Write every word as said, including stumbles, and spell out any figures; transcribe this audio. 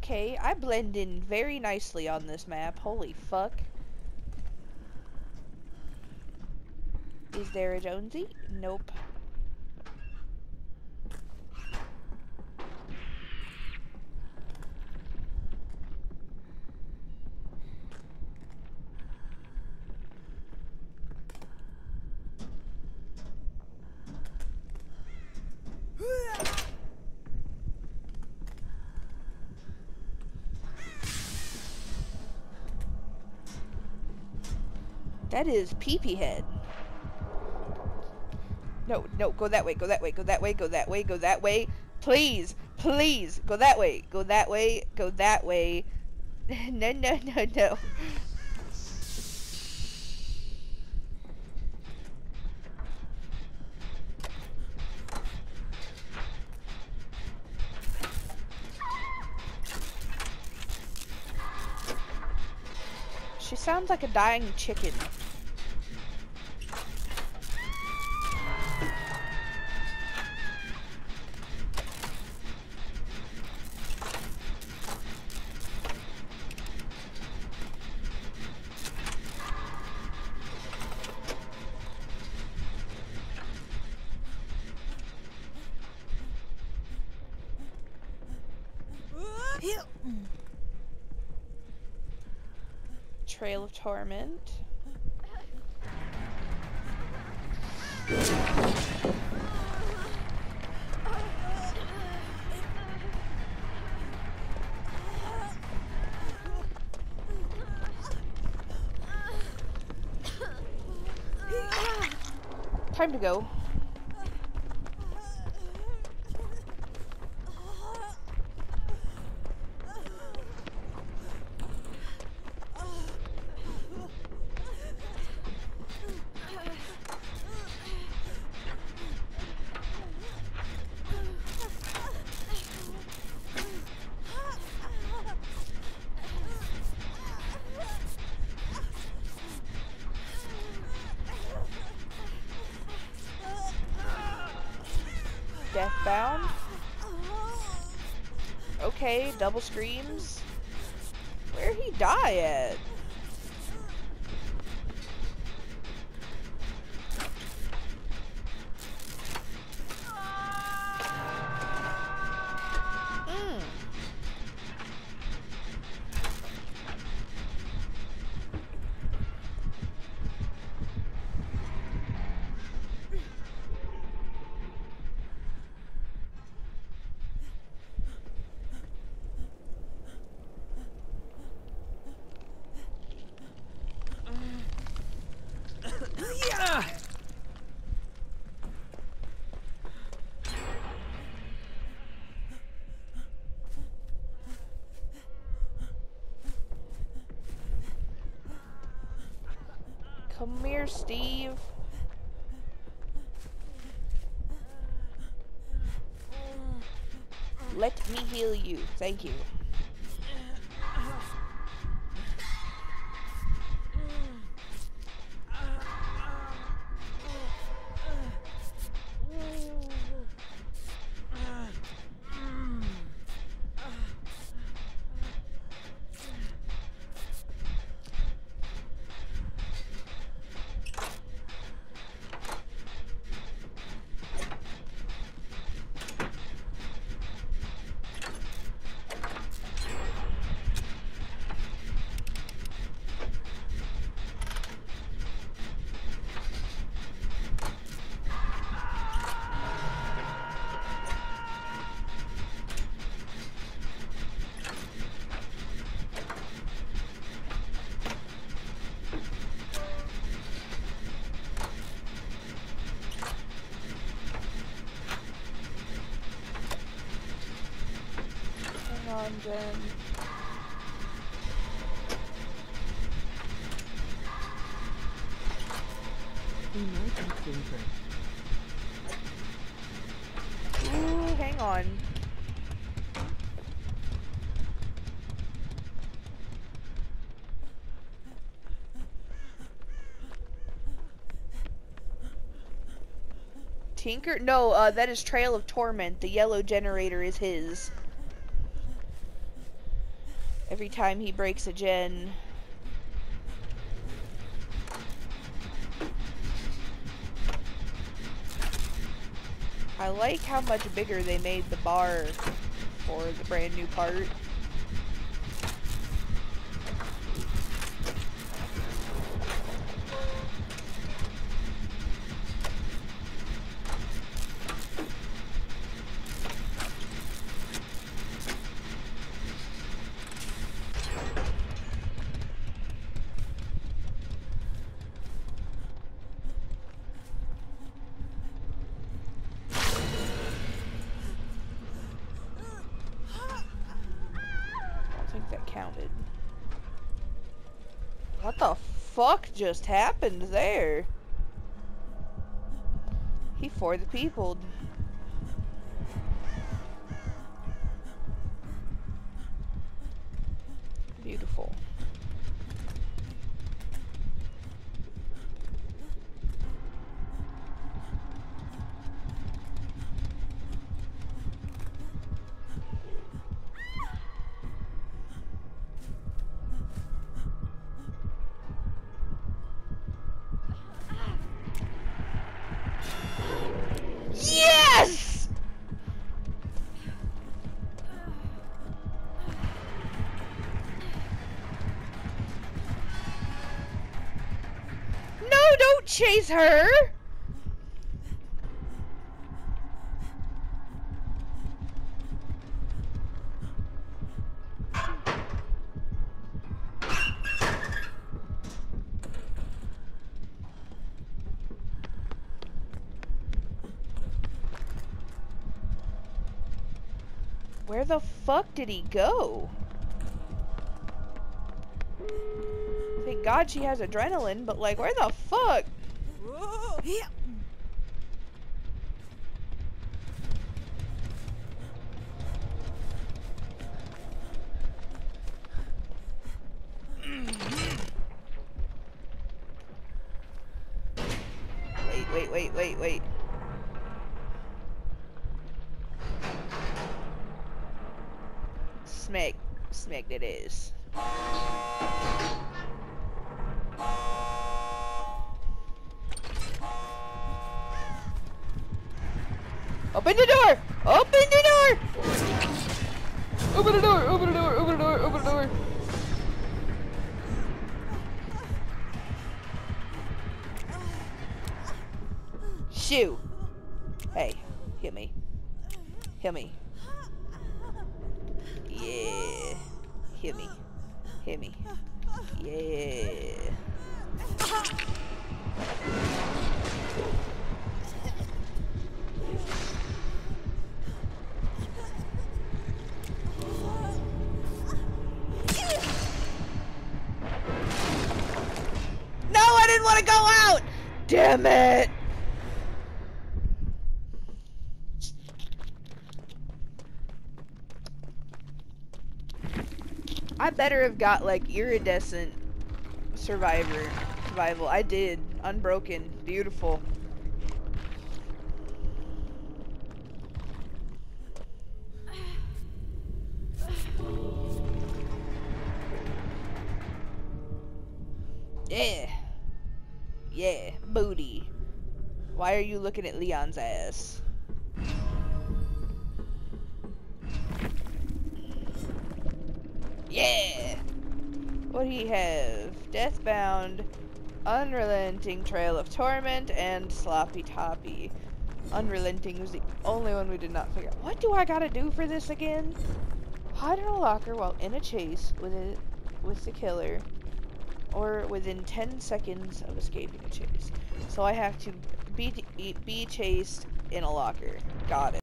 Okay, I blend in very nicely on this map. Holy fuck. Is there a Jonesy? Nope. That is Pee-Pee Head. No, no, go that way, go that way, go that way, go that way, go that way. Please, please, go that way, go that way, go that way. No, no, no, no. She sounds like a dying chicken. Trail of Torment. Time to go. Deathbound. Okay, double screams. Where'd he die at? Mm. Come here, Steve. Let me heal you. Thank you. On, Jen. Ooh, hang on. Tinker? No, uh, that is Trail of Torment. The yellow generator is his. Every time he breaks a gen. I like how much bigger they made the bar for the brand new part. Counted. What the fuck just happened there? He for the people. Beautiful. Yes! No, don't chase her! Where the fuck did he go? Thank God she has adrenaline, but like, where the fuck? Wait, wait, wait, wait, wait. Smack, smack that ass. Open the door! Open the door! Open the door! Open the door! Open the door! Open the door! Shoo! Hey, hit me. Hit me. Yeah. Hit me. Hit me. Yeah. No, I didn't want to go out! Damn it! I better have got like iridescent survivor survival. I did. Unbroken. Beautiful. Yeah. Yeah. Booty. Why are you looking at Leon's ass? Yeah! What do he have? Deathbound, Unrelenting, Trail of Torment, and Sloppy Toppy. Unrelenting was the only one we did not figure out. What do I gotta do for this again? Hide in a locker while in a chase with it with the killer, or within ten seconds of escaping a chase. So I have to be be chased in a locker. Got it.